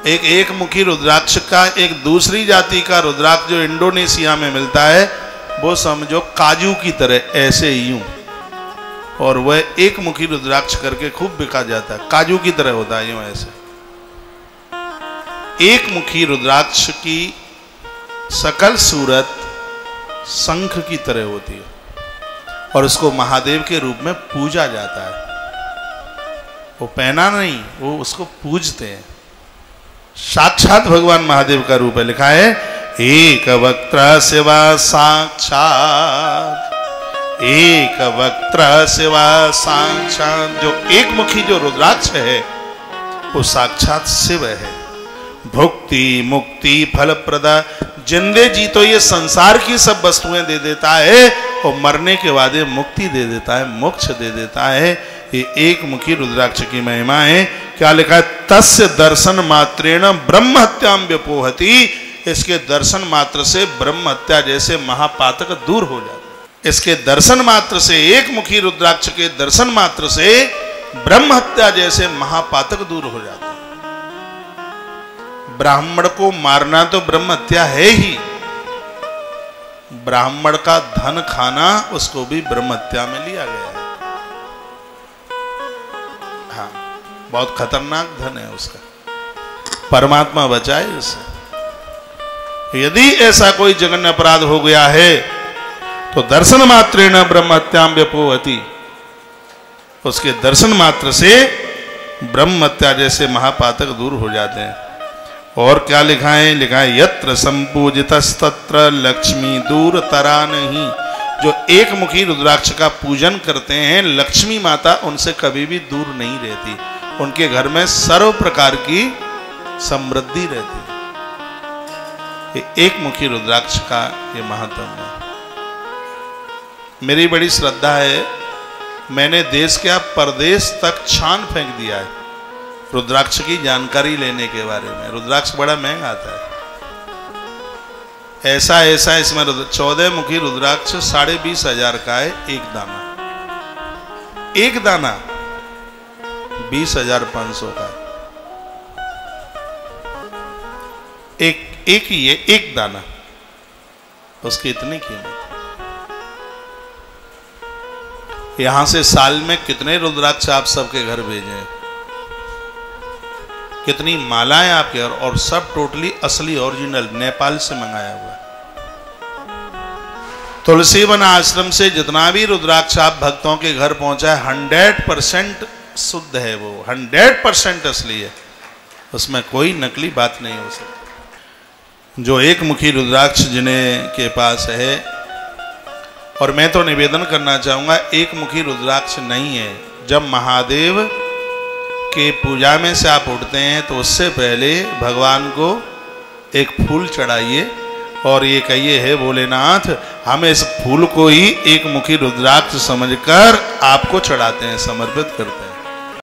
एक मुखी रुद्राक्ष का एक दूसरी जाति का रुद्राक्ष जो इंडोनेशिया में मिलता है वो समझो काजू की तरह ऐसे यूं, और वह एक मुखी रुद्राक्ष करके खूब बिका जाता है, काजू की तरह होता है यूं ऐसे। एक मुखी रुद्राक्ष की सकल सूरत शंख की तरह होती है और उसको महादेव के रूप में पूजा जाता है। वो पहना नहीं, वो उसको पूजते हैं, साक्षात भगवान महादेव का रूप है। लिखा है एक वक्त्र शिवा साक्षात, एक वक्त्र शिवा साक्षात। जो एक मुखी जो रुद्राक्ष है वो साक्षात शिव है। भुक्ति मुक्ति फल प्रदा, जिंदे जी तो ये संसार की सब वस्तुएं दे देता है और मरने के बाद ये मुक्ति दे देता है, मोक्ष दे देता है। ये एक मुखी रुद्राक्ष की महिमा है। क्या लिखा है? तस्य दर्शन मात्रेण ब्रह्म हत्याम व्यपोहति। इसके दर्शन मात्र से ब्रह्म हत्या जैसे महापातक दूर हो जाता है। इसके दर्शन मात्र से, एक मुखी रुद्राक्ष के दर्शन मात्र से ब्रह्म हत्या जैसे महापातक दूर हो जाता है। ब्राह्मण को मारना तो ब्रह्म हत्या है ही, ब्राह्मण का धन खाना उसको भी ब्रह्म हत्या में लिया गया है। हाँ, बहुत खतरनाक धन है उसका, परमात्मा बचाए उससे। यदि ऐसा कोई जघन्य अपराध हो गया है तो दर्शन मात्रेण ब्रह्म हत्याम व्यपोहति, उसके दर्शन मात्र से ब्रह्म हत्या जैसे महापातक दूर हो जाते हैं। और क्या लिखा है? लिखा है यत्र संपूजितस्तत्र लक्ष्मी दूर तरा नहीं। जो एक मुखी रुद्राक्ष का पूजन करते हैं, लक्ष्मी माता उनसे कभी भी दूर नहीं रहती, उनके घर में सर्व प्रकार की समृद्धि रहती है। ये एक मुखी रुद्राक्ष का ये महत्व है। मेरी बड़ी श्रद्धा है, मैंने देश क्या परदेश तक छान फेंक दिया है रुद्राक्ष की जानकारी लेने के बारे में। रुद्राक्ष बड़ा महंगा आता है, ऐसा इसमें 14 मुखी रुद्राक्ष 20,500 का है एक दाना। एक दाना 20,500 का है। एक ही है, एक दाना, उसकी इतनी कीमत। यहां से साल में कितने रुद्राक्ष आप सबके घर भेजे, कितनी मालाएं आपके, और सब टोटली असली ओरिजिनल नेपाल से मंगाया हुआ। तुलसी वन आश्रम से जितना भी रुद्राक्ष आप भक्तों के घर पहुंचा है 100% शुद्ध है, वो 100% असली है, उसमें कोई नकली बात नहीं हो सकती। जो एक मुखी रुद्राक्ष जिन्हें के पास है, और मैं तो निवेदन करना चाहूंगा, एक मुखी रुद्राक्ष नहीं है। जब महादेव के पूजा में से आप उठते हैं तो उससे पहले भगवान को एक फूल चढ़ाइए और ये कहिए, हे भोलेनाथ, हम इस फूल को ही एक मुखी रुद्राक्ष समझकर आपको चढ़ाते हैं, समर्पित करते हैं।